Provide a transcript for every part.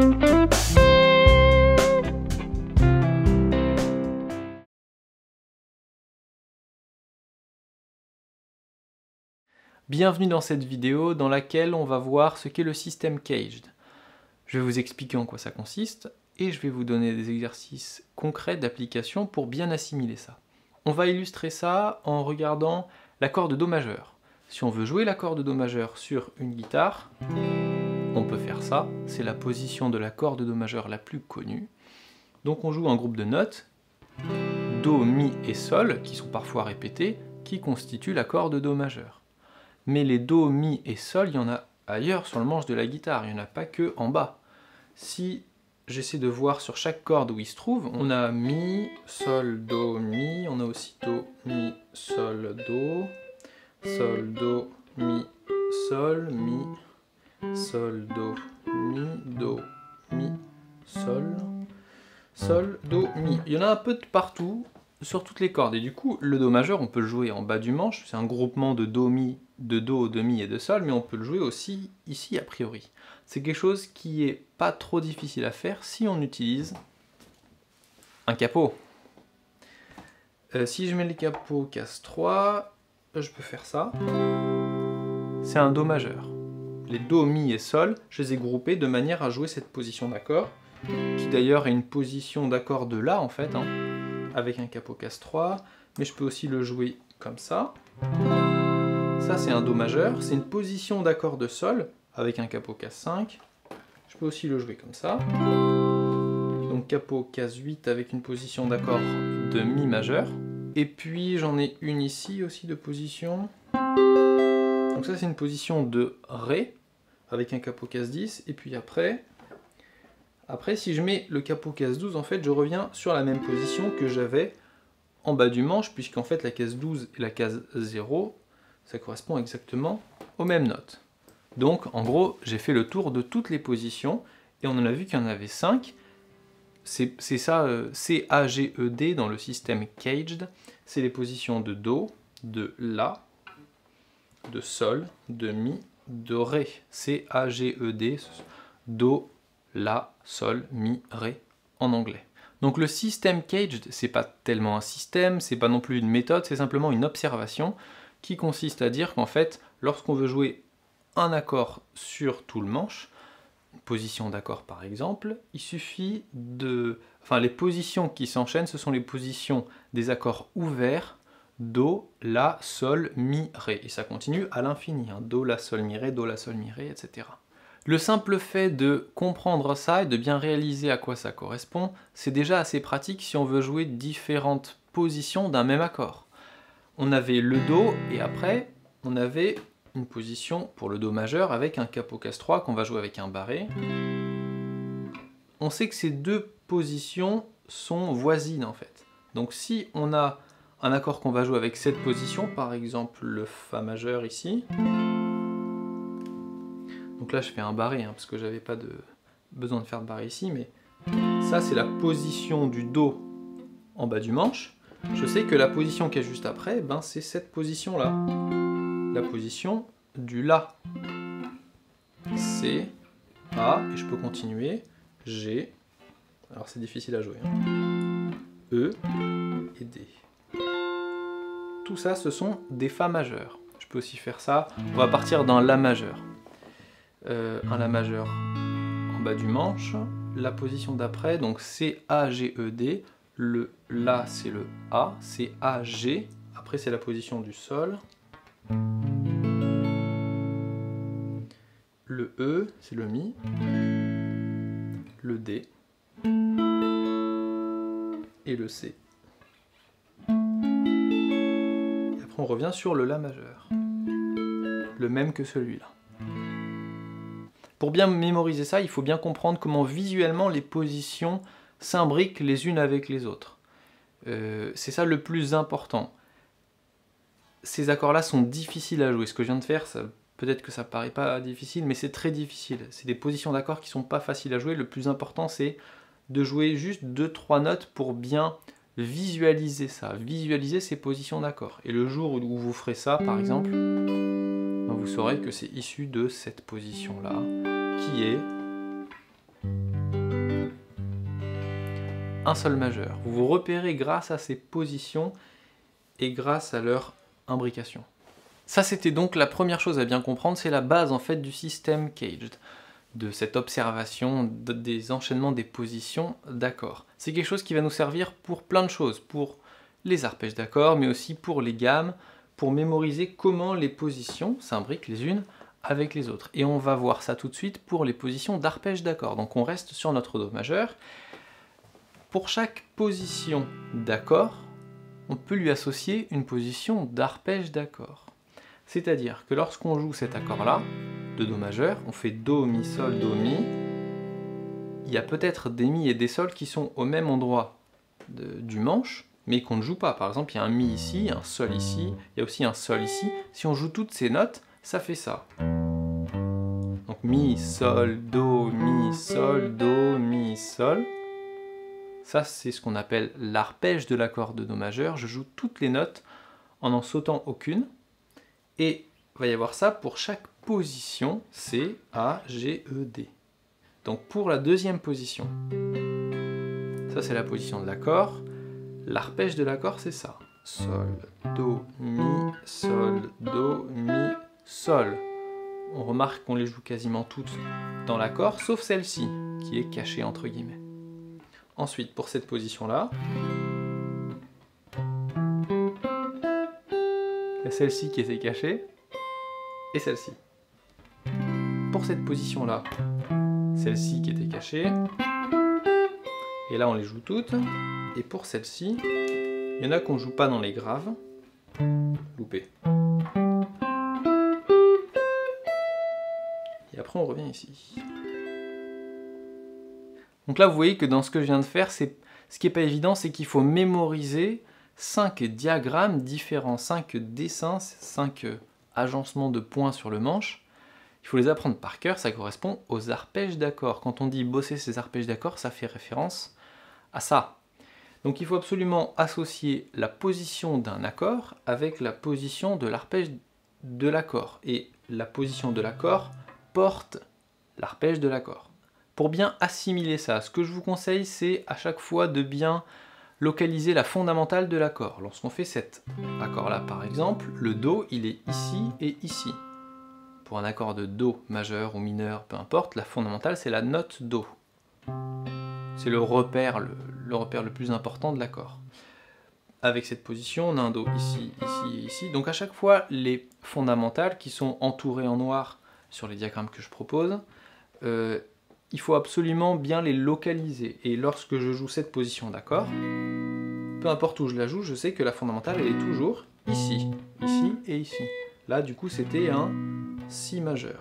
Bienvenue dans cette vidéo dans laquelle on va voir ce qu'est le système Caged. Je vais vous expliquer en quoi ça consiste et je vais vous donner des exercices concrets d'application pour bien assimiler ça. On va illustrer ça en regardant l'accord de Do majeur. Si on veut jouer l'accord de Do majeur sur une guitare, on peut faire ça. C'est la position de l'accord de Do majeur la plus connue. Donc on joue un groupe de notes, Do, Mi et Sol, qui sont parfois répétés, qui constituent l'accord de Do majeur. Mais les Do, Mi et Sol, il y en a ailleurs sur le manche de la guitare, il n'y en a pas que en bas. Si j'essaie de voir sur chaque corde où il se trouve, on a Mi, Sol, Do, Mi, on a aussi Do, Mi, Sol, Do, Mi, Sol, Mi, Sol, Do, Mi, Sol, Sol, Do, Mi. Il y en a un peu de partout sur toutes les cordes, et du coup, le Do majeur, on peut le jouer en bas du manche, c'est un groupement de Do, Mi, de Do, de Mi et de Sol, mais on peut le jouer aussi ici a priori. C'est quelque chose qui est pas trop difficile à faire si on utilise un capot. Si je mets le capot Casse-3, je peux faire ça. C'est un Do majeur. Les Do, Mi et Sol, je les ai groupés de manière à jouer cette position d'accord, qui d'ailleurs est une position d'accord de La en fait, hein, avec un capot Casse-3, mais je peux aussi le jouer comme ça. Ça c'est un Do majeur, c'est une position d'accord de Sol, avec un capot Casse-5. Je peux aussi le jouer comme ça. Donc capot Casse-8 avec une position d'accord de Mi majeur. Et puis j'en ai une ici aussi de position. Donc ça c'est une position de Ré, avec un capot Casse-10. Et puis après, si je mets le capot Casse-12, en fait je reviens sur la même position que j'avais en bas du manche, puisqu'en fait la case 12 et la case 0, ça correspond exactement aux mêmes notes. Donc en gros, j'ai fait le tour de toutes les positions, et on en a vu qu'il y en avait 5. C'est ça, C-A-G-E-D dans le système Caged. C'est les positions de Do, de La, de Sol, de Mi, de Ré. C-A-G-E-D, Do, La, Sol, Mi, Ré en anglais. Donc le système Caged, c'est pas tellement un système, c'est pas non plus une méthode, c'est simplement une observation qui consiste à dire qu'en fait, lorsqu'on veut jouer un accord sur tout le manche, une position d'accord par exemple, il suffit de... Enfin, les positions qui s'enchaînent, ce sont les positions des accords ouverts, Do, La, Sol, Mi, Ré. Et ça continue à l'infini, hein. Do, La, Sol, Mi, Ré, Do, La, Sol, Mi, Ré, etc. Le simple fait de comprendre ça et de bien réaliser à quoi ça correspond, c'est déjà assez pratique si on veut jouer différentes positions d'un même accord. On avait le Do, et après, on avait une position pour le Do majeur avec un capot Casse-3 qu'on va jouer avec un barré. On sait que ces deux positions sont voisines en fait. Donc si on a un accord qu'on va jouer avec cette position, par exemple le Fa majeur ici, donc là je fais un barré, hein, parce que j'avais pas besoin de faire de barré ici, mais ça c'est la position du Do en bas du manche. Je sais que la position qui est juste après, ben, c'est cette position-là. La position du La. C, A, et je peux continuer, G, alors c'est difficile à jouer, hein, E et D. Tout ça, ce sont des Fa majeurs. Je peux aussi faire ça, on va partir d'un La majeur. Un La majeur en bas du manche, la position d'après, donc C, A, G, E, D, le La c'est le A, c'est A, G, après c'est la position du Sol, le E c'est le Mi, le D et le C. Et après on revient sur le La majeur, le même que celui-là. Pour bien mémoriser ça, il faut bien comprendre comment visuellement les positions s'imbriquent les unes avec les autres. C'est ça le plus important. Ces accords-là sont difficiles à jouer. Ce que je viens de faire, peut-être que ça paraît pas difficile, mais c'est très difficile. C'est des positions d'accords qui sont pas faciles à jouer. Le plus important, c'est de jouer juste 2-3 notes pour bien visualiser ça, visualiser ces positions d'accords. Et le jour où vous ferez ça, par exemple, vous saurez que c'est issu de cette position-là, qui est un sol majeur. Vous vous repérez grâce à ces positions et grâce à leur imbrication. Ça, c'était donc la première chose à bien comprendre, c'est la base en fait du système caged, de cette observation des enchaînements des positions d'accords. C'est quelque chose qui va nous servir pour plein de choses, pour les arpèges d'accords, mais aussi pour les gammes, pour mémoriser comment les positions s'imbriquent les unes avec les autres. Et on va voir ça tout de suite pour les positions d'arpèges d'accords. Donc on reste sur notre Do majeur. Pour chaque position d'accord, on peut lui associer une position d'arpège d'accord. C'est-à-dire que lorsqu'on joue cet accord-là, de Do majeur, on fait Do, Mi, Sol, Do, Mi, il y a peut-être des Mi et des Sols qui sont au même endroit du manche, mais qu'on ne joue pas. Par exemple, il y a un Mi ici, un Sol ici, il y a aussi un Sol ici. Si on joue toutes ces notes, ça fait ça. Donc Mi, Sol, Do, Mi, Sol, Do, Mi, Sol. Ça, c'est ce qu'on appelle l'arpège de l'accord de Do majeur. Je joue toutes les notes en sautant aucune. Et il va y avoir ça pour chaque position, C, A, G, E, D. Donc pour la deuxième position, ça c'est la position de l'accord. L'arpège de l'accord, c'est ça. Sol, Do, Mi, Sol, Do, Mi, Sol. On remarque qu'on les joue quasiment toutes dans l'accord, sauf celle-ci, qui est cachée entre guillemets. Ensuite, pour cette position-là, il y a celle-ci qui était cachée, et celle-ci. Pour cette position-là, celle-ci qui était cachée, et là on les joue toutes, et pour celle-ci, il y en a qu'on ne joue pas dans les graves, loupé. Et après on revient ici. Donc là vous voyez que dans ce que je viens de faire, ce qui n'est pas évident, c'est qu'il faut mémoriser 5 diagrammes différents, 5 dessins, 5 agencements de points sur le manche. Il faut les apprendre par cœur, ça correspond aux arpèges d'accords. Quand on dit bosser ces arpèges d'accords, ça fait référence à ça. Donc il faut absolument associer la position d'un accord avec la position de l'arpège de l'accord. Et la position de l'accord porte l'arpège de l'accord. Pour bien assimiler ça, ce que je vous conseille, c'est à chaque fois de bien localiser la fondamentale de l'accord. Lorsqu'on fait cet accord-là, par exemple, le Do, il est ici et ici. Pour un accord de Do majeur ou mineur, peu importe, la fondamentale, c'est la note Do. C'est le repère le plus important de l'accord. Avec cette position, on a un Do ici, ici et ici. Donc à chaque fois, les fondamentales qui sont entourées en noir sur les diagrammes que je propose, il faut absolument bien les localiser. Et lorsque je joue cette position d'accord, peu importe où je la joue, je sais que la fondamentale, elle est toujours ici, ici et ici. Là, du coup, c'était un Si majeur.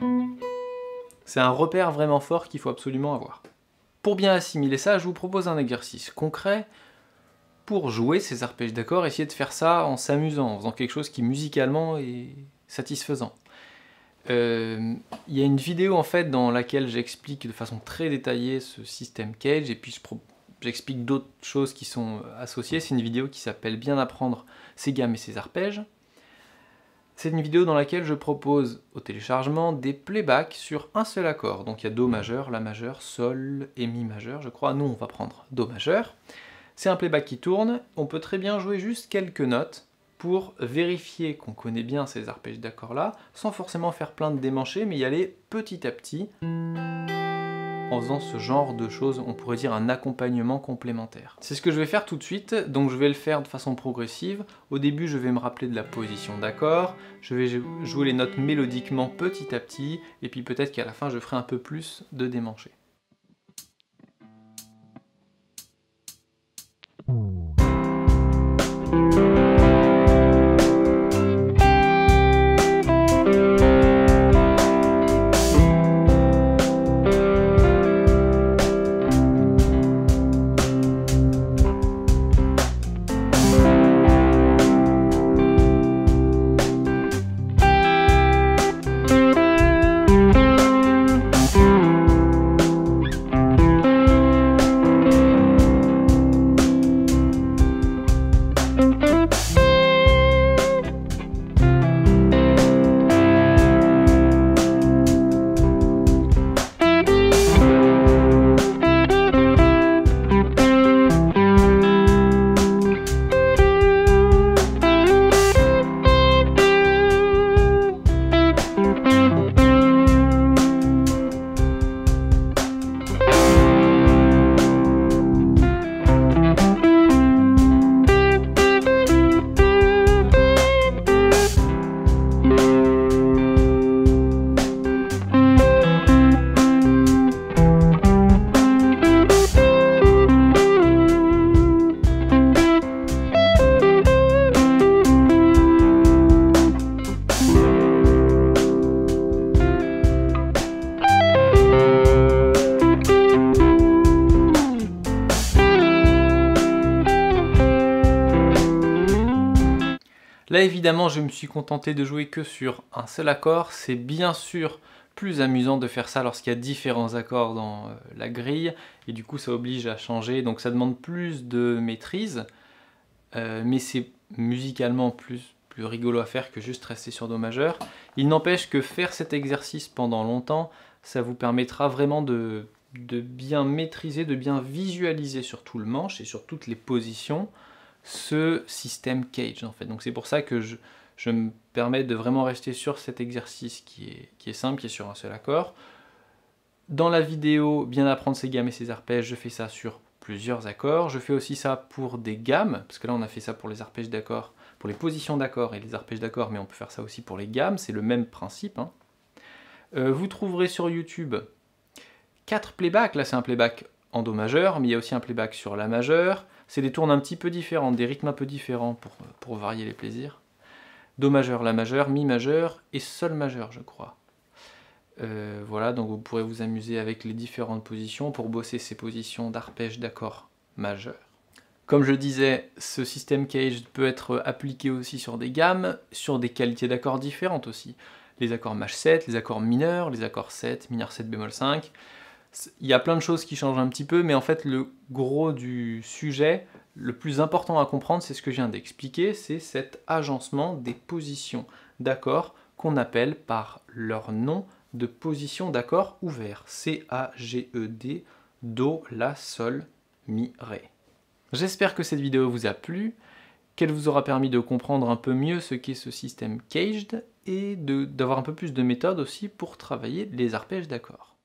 C'est un repère vraiment fort qu'il faut absolument avoir. Pour bien assimiler ça, je vous propose un exercice concret pour jouer ces arpèges d'accords, essayer de faire ça en s'amusant, en faisant quelque chose qui musicalement est satisfaisant. Il y a une vidéo en fait dans laquelle j'explique de façon très détaillée ce système cage et puis j'explique d'autres choses qui sont associées. C'est une vidéo qui s'appelle Bien apprendre ses gammes et ses arpèges. C'est une vidéo dans laquelle je propose au téléchargement des playbacks sur un seul accord. Donc il y a Do majeur, La majeur, Sol et Mi majeur, je crois. Nous on va prendre Do majeur. C'est un playback qui tourne. On peut très bien jouer juste quelques notes pour vérifier qu'on connaît bien ces arpèges d'accords là, sans forcément faire plein de démanchés, mais y aller petit à petit, en faisant ce genre de choses, on pourrait dire un accompagnement complémentaire. C'est ce que je vais faire tout de suite, donc je vais le faire de façon progressive. Au début, je vais me rappeler de la position d'accord, je vais jouer les notes mélodiquement petit à petit, et puis peut-être qu'à la fin, je ferai un peu plus de démanchés. évidemment, je me suis contenté de jouer que sur un seul accord. C'est bien sûr plus amusant de faire ça lorsqu'il y a différents accords dans la grille, et du coup ça oblige à changer, donc ça demande plus de maîtrise, mais c'est musicalement plus rigolo à faire que juste rester sur Do majeur. Il n'empêche que faire cet exercice pendant longtemps, ça vous permettra vraiment de bien maîtriser, de bien visualiser sur tout le manche et sur toutes les positions ce système cage en fait. Donc c'est pour ça que je me permets de vraiment rester sur cet exercice qui est simple, qui est sur un seul accord. Dans la vidéo bien apprendre ses gammes et ses arpèges, je fais ça sur plusieurs accords. Je fais aussi ça pour des gammes, parce que là on a fait ça pour les arpèges d'accords, pour les positions d'accords et les arpèges d'accords, mais on peut faire ça aussi pour les gammes, c'est le même principe, hein. Vous trouverez sur YouTube 4 playbacks, là c'est un playback en Do majeur, mais il y a aussi un playback sur La majeur. C'est des tournes un petit peu différentes, des rythmes un peu différents pour varier les plaisirs. Do majeur, La majeur, Mi majeur et Sol majeur, je crois. Voilà, donc vous pourrez vous amuser avec les différentes positions pour bosser ces positions d'arpège d'accords majeurs. Comme je disais, ce système cage peut être appliqué aussi sur des gammes, sur des qualités d'accords différentes aussi. Les accords maj 7, les accords mineurs, les accords 7, mineur 7 bémol 5. Il y a plein de choses qui changent un petit peu, mais en fait le gros du sujet, le plus important à comprendre, c'est ce que je viens d'expliquer, c'est cet agencement des positions d'accords qu'on appelle par leur nom de position d'accord ouvert. C-A-G-E-D, Do, La, Sol, Mi, Ré. J'espère que cette vidéo vous a plu, qu'elle vous aura permis de comprendre un peu mieux ce qu'est ce système caged et d'avoir un peu plus de méthode aussi pour travailler les arpèges d'accords.